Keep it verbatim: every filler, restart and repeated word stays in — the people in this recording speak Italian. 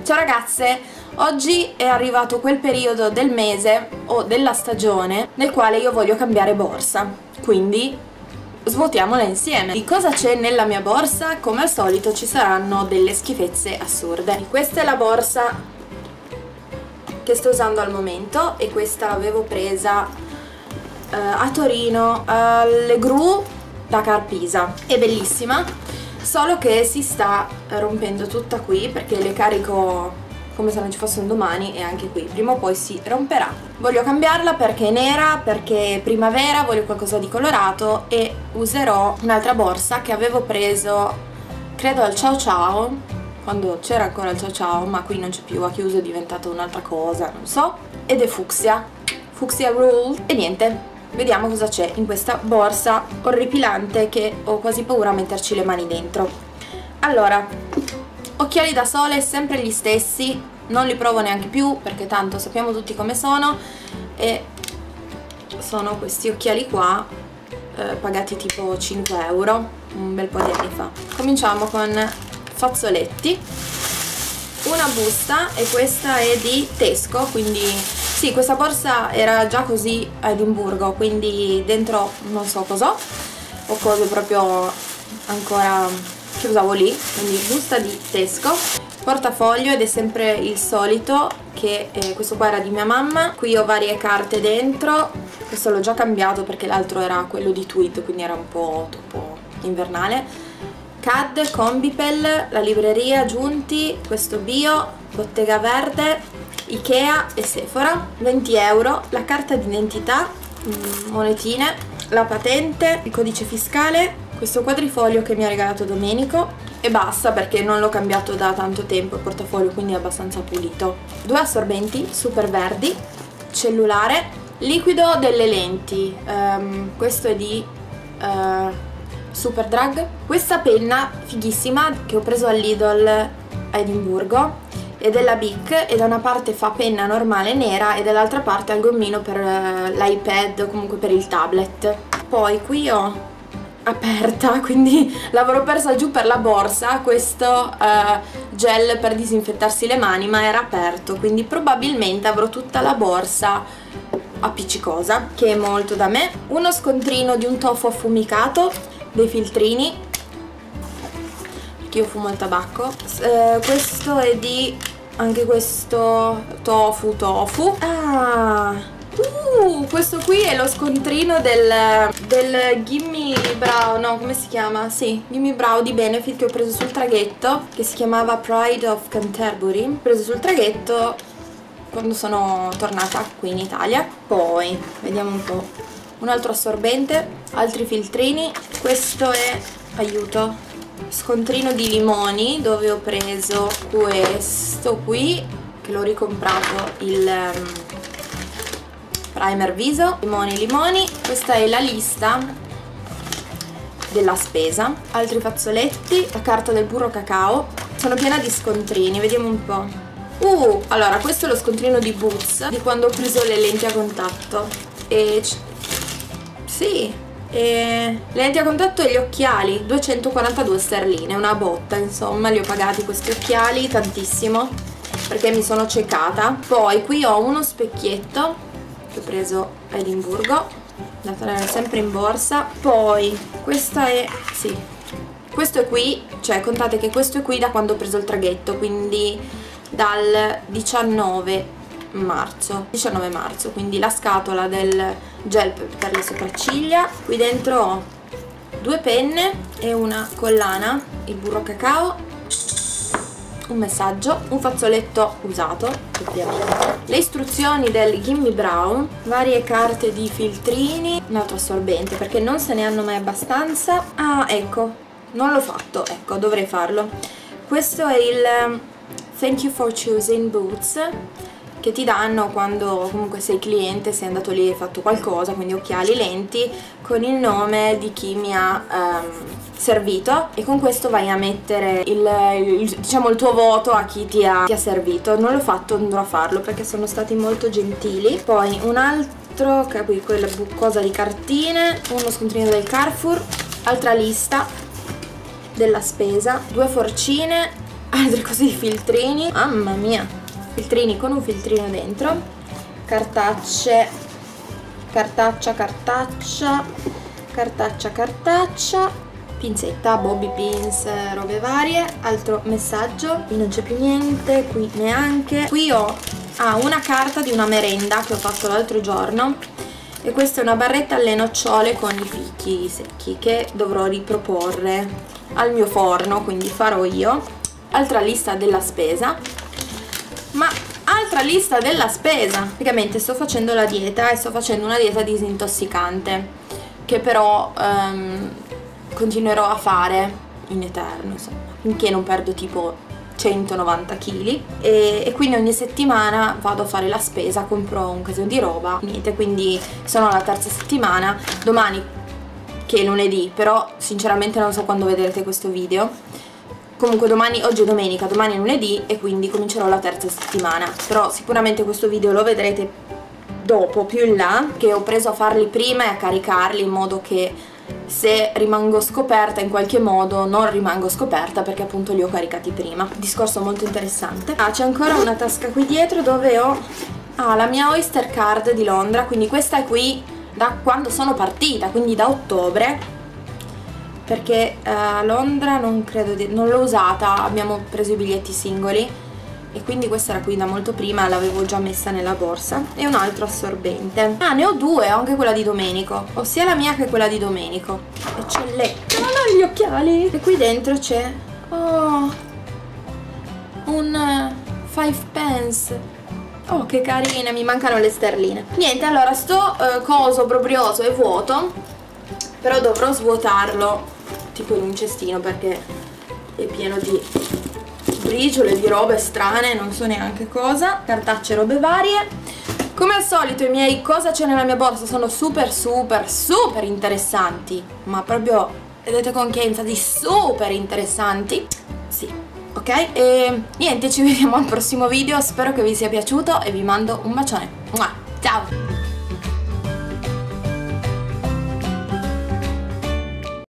Ciao ragazze, oggi è arrivato quel periodo del mese o della stagione nel quale io voglio cambiare borsa, quindi svuotiamola insieme. Di cosa c'è nella mia borsa? Come al solito ci saranno delle schifezze assurde. Questa è la borsa che sto usando al momento e questa l'avevo presa uh, a Torino alle Gru da Carpisa. È bellissima, solo che si sta rompendo tutta qui perché le carico come se non ci fosse un domani e anche qui prima o poi si romperà. Voglio cambiarla perché è nera, perché è primavera, voglio qualcosa di colorato e userò un'altra borsa che avevo preso credo al Ciao Ciao, quando c'era ancora il Ciao Ciao, ma qui non c'è più, a chiuso è diventata un'altra cosa, non so, ed è fucsia, fucsia rule. E niente, vediamo cosa c'è in questa borsa orripilante che ho quasi paura a metterci le mani dentro. Allora, occhiali da sole sempre gli stessi, non li provo neanche più perché tanto sappiamo tutti come sono, e sono questi occhiali qua, eh, pagati tipo cinque euro un bel po' di anni fa. Cominciamo con fazzoletti, una busta, e questa è di Tesco, quindi sì, questa borsa era già così a Edimburgo, quindi dentro non so cosa o cose proprio ancora che usavo lì, quindi busta di Tesco, portafoglio, ed è sempre il solito, che eh, questo qua era di mia mamma. Qui ho varie carte dentro, questo l'ho già cambiato perché l'altro era quello di Tweet, quindi era un po' troppo invernale. C A D, Combipel, la libreria Giunti, questo Bio, Bottega Verde, Ikea e Sephora. Venti euro, la carta d'identità, monetine, la patente, il codice fiscale, questo quadrifoglio che mi ha regalato Domenico e basta perché non l'ho cambiato da tanto tempo il portafoglio, quindi è abbastanza pulito. Due assorbenti super verdi, cellulare, liquido delle lenti, um, questo è di uh, Superdrug. Questa penna fighissima che ho preso all'Idol a Edimburgo è della Bic, e da una parte fa penna normale nera e dall'altra parte ha il gommino per uh, l'iPad o comunque per il tablet. Poi qui ho aperta, quindi l'avrò persa giù per la borsa, questo uh, gel per disinfettarsi le mani, ma era aperto, quindi probabilmente avrò tutta la borsa appiccicosa, che è molto da me. Uno scontrino di un tofu affumicato, dei filtrini perché io fumo il tabacco. Uh, questo è di anche questo tofu tofu. Ah, Uh, questo qui è lo scontrino del, del Gimme Brow, no, come si chiama? Sì, Gimme Brow di Benefit, che ho preso sul traghetto, che si chiamava Pride of Canterbury. Ho preso sul traghetto quando sono tornata qui in Italia. Poi, vediamo un po', un altro assorbente, altri filtrini. Questo è, aiuto, scontrino di limoni, dove ho preso questo qui, che l'ho ricomprato, il Um, primer viso, limoni limoni. Questa è la lista della spesa, altri fazzoletti, la carta del burro cacao. Sono piena di scontrini, vediamo un po'. Uh, allora questo è lo scontrino di Boots, di quando ho preso le lenti a contatto. E sì, e le lenti a contatto e gli occhiali, duecentoquarantadue sterline, una botta, insomma, li ho pagati questi occhiali tantissimo perché mi sono ciecata. Poi qui ho uno specchietto che ho preso a Edimburgo, da tenere sempre in borsa. Poi questa è, sì, questo è qui, cioè contate che questo è qui da quando ho preso il traghetto, quindi dal diciannove marzo, diciannove marzo, quindi la scatola del gel per le sopracciglia. Qui dentro ho due penne e una collana, il burro cacao, un messaggio, un fazzoletto usato ovviamente, le istruzioni del Gimme Brow, varie carte di filtrini, un altro assorbente perché non se ne hanno mai abbastanza. Ah, ecco, non l'ho fatto, ecco, dovrei farlo. Questo è il Thank you for choosing Boots, che ti danno quando comunque sei cliente, sei andato lì e hai fatto qualcosa, quindi occhiali, lenti, con il nome di chi mi ha um, servito, e con questo vai a mettere il, il, diciamo il tuo voto a chi ti ha, ti ha servito. Non l'ho fatto, andrò a farlo perché sono stati molto gentili. Poi un altro, qui quella cosa di cartine, uno scontrino del Carrefour, altra lista della spesa, due forcine, Altri così filtrini, mamma mia, filtrini con un filtrino dentro, cartacce, cartaccia, cartaccia, cartaccia, cartaccia, pinzetta, bobby pins, robe varie. Altro messaggio, qui non c'è più niente, qui neanche. Qui ho ah, una carta di una merenda che ho fatto l'altro giorno, e questa è una barretta alle nocciole con i fichi secchi che dovrò riproporre al mio forno, quindi farò io. Altra lista della spesa, ma altra lista della spesa, praticamente sto facendo la dieta e sto facendo una dieta disintossicante che però um, continuerò a fare in eterno, insomma, finché non perdo tipo centonovanta chili, e, e quindi ogni settimana vado a fare la spesa, compro un casino di roba, niente, quindi sono alla terza settimana. Domani, che è lunedì, però sinceramente non so quando vedrete questo video, comunque domani, oggi è domenica, domani è lunedì e quindi comincerò la terza settimana, però sicuramente questo video lo vedrete dopo, più in là, che ho preso a farli prima e a caricarli in modo che se rimango scoperta in qualche modo non rimango scoperta, perché appunto li ho caricati prima. Discorso molto interessante. Ah, c'è ancora una tasca qui dietro dove ho ah, la mia Oyster Card di Londra, quindi questa è qui da quando sono partita, quindi da ottobre, perché a uh, Londra non credo di... non l'ho usata, abbiamo preso i biglietti singoli e quindi questa era qui da molto prima, l'avevo già messa nella borsa. E un altro assorbente. Ah, ne ho due, ho anche quella di Domenico, ho sia la mia che quella di Domenico. Eccellente. Non ho gli occhiali. E qui dentro c'è oh, un uh, five pence. Oh, che carine, mi mancano le sterline. Niente, allora sto uh, coso probrioso è vuoto, però dovrò svuotarlo tipo in un cestino perché è pieno di briciole, di robe strane, non so neanche cosa, cartacce, robe varie. Come al solito i miei cosa c'è nella mia borsa sono super super super interessanti, ma proprio vedete con che enfasi, super interessanti. Sì, ok? E niente, ci vediamo al prossimo video, spero che vi sia piaciuto e vi mando un bacione. Ciao!